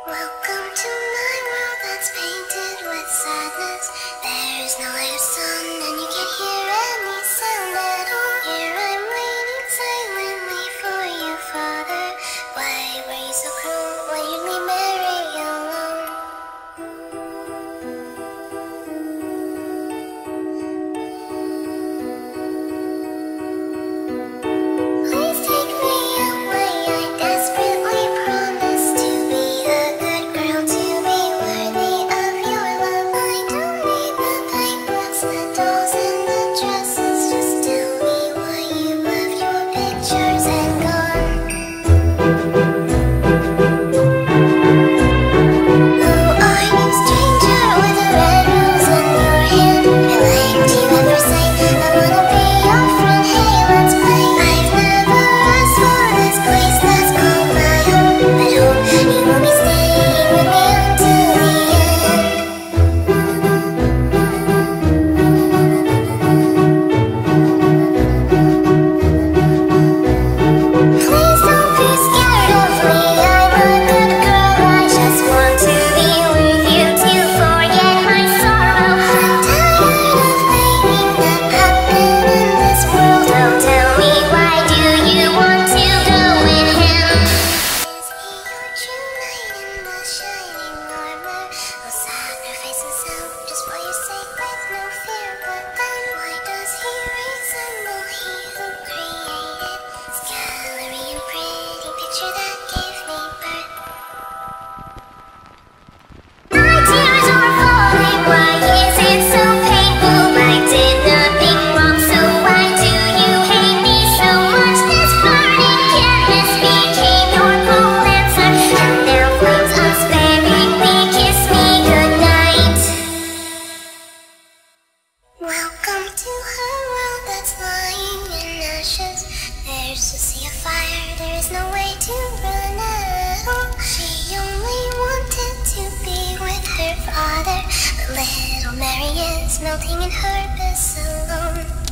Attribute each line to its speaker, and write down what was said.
Speaker 1: Welcome to my world that's painted with sadness. There is no light of sun and you can't hear any sound at all. Here I'm waiting silently for you, Father. Why were you so cruel when you leave Mary alone? Please take me away, I desperately promise to be a good girl, to be worthy of your love. I don't need the pamphlets, the dolls and the dresses. Just tell me why you left your pictures and gone. Who are you, stranger, with a red rose in your hand? I liked you at first sight, I wanna be your friend. Hey, let's play. I've never asked for this place that's called my home, but hope you will be staying with me until the end. Please don't be scared of me, I'm a good girl. I just want to be with you to forget my sorrow. I'm tired of thinking that happened in this world. Don't tell me, why do you want to go with him? Is he your true knight in the shining armor? Will sacrifice himself just for your sake with no fear? But then why does he resemble he who created this gallery and pretty picture that gave me birth? My tears are falling, why is it so painful? I did nothing wrong, so why do you hate me so much? This burning canvas became your cold answer, and now flames unsparingly kiss me goodnight. Welcome to her world that's lying in ashes. There's a sea of fire, there is no way to run out. She only wanted to be with her father, but little Mary is melting in her bliss alone.